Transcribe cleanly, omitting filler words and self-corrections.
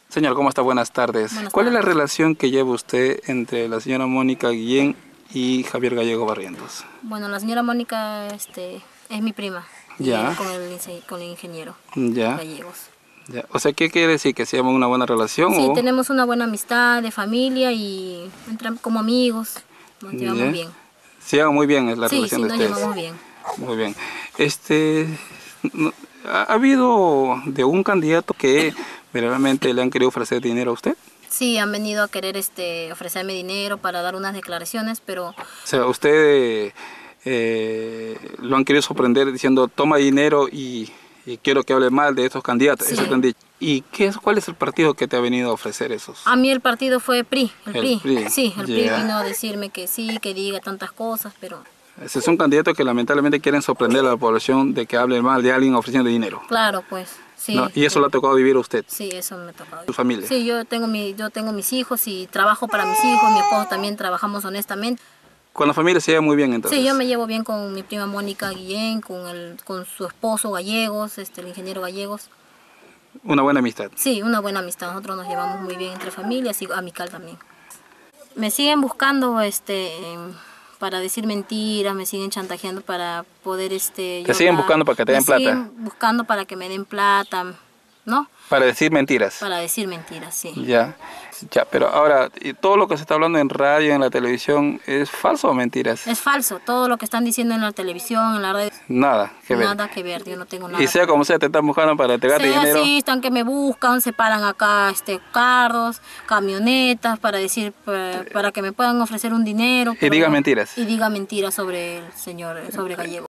Señor, ¿cómo está? Buenas tardes. Buenas ¿Cuál es la tardes. relación que lleva usted entre la señora Mónica Guillén y Javier Gallego Barrientos? Bueno, la señora Mónica es mi prima, Ya, con el ingeniero ya, Gallegos. ya. O sea, ¿qué quiere decir? ¿Que se llama una buena relación Sí, o...? tenemos una buena amistad de familia y como amigos nos llevamos Ya. bien. Se lleva muy bien es la Sí, relación sí, de nos ustedes. llevamos bien. Muy bien. No- ¿Ha habido de un candidato que verdaderamente le han querido ofrecer dinero a usted? Sí, han venido a querer ofrecerme dinero para dar unas declaraciones, pero O sea, usted lo han querido sorprender diciendo toma dinero y quiero que hable mal de estos candidatos. sí. Eso te han dicho. ¿Y cuál es el partido que te ha venido a ofrecer esos? A mí el partido fue PRI, el El PRI. PRI. Sí, el PRI Ya. vino a decirme que sí, que diga tantas cosas, pero Ese es un candidato que lamentablemente quieren sorprender a la población de que hable mal de alguien ofreciendo dinero, claro, pues, ¿no? sí. Y eso le ha tocado vivir a usted, Sí, eso me tocó. su familia. Sí, yo tengo mis hijos y trabajo para mis hijos, mi esposo también trabajamos honestamente. Con la familia se lleva muy bien Sí, yo entonces. me llevo bien con mi prima Mónica Guillén, con su esposo Gallegos, el ingeniero Gallegos. Una buena amistad. Sí, una buena amistad, nosotros nos llevamos muy bien entre familias y amical también. Me siguen buscando para decir mentiras, me siguen chantajeando para poder Te yo siguen hablar. buscando para que te Me den plata, siguen buscando para que me den plata, ¿no? para decir mentiras. Para decir mentiras, sí. Ya, ya, pero ahora, ¿y todo lo que se está hablando en radio, en la televisión, es falso o mentiras? Es falso, todo lo que están diciendo en la televisión, en la red, Nada que ver. nada que ver, yo no tengo nada Y que sea ver. como sea, te están buscando para entregarte Sea dinero. así, están que me buscan, se paran acá carros, camionetas para decir, para que me puedan ofrecer un dinero. Y digas mentiras. Y diga mentiras sobre el señor, sobre Gallego.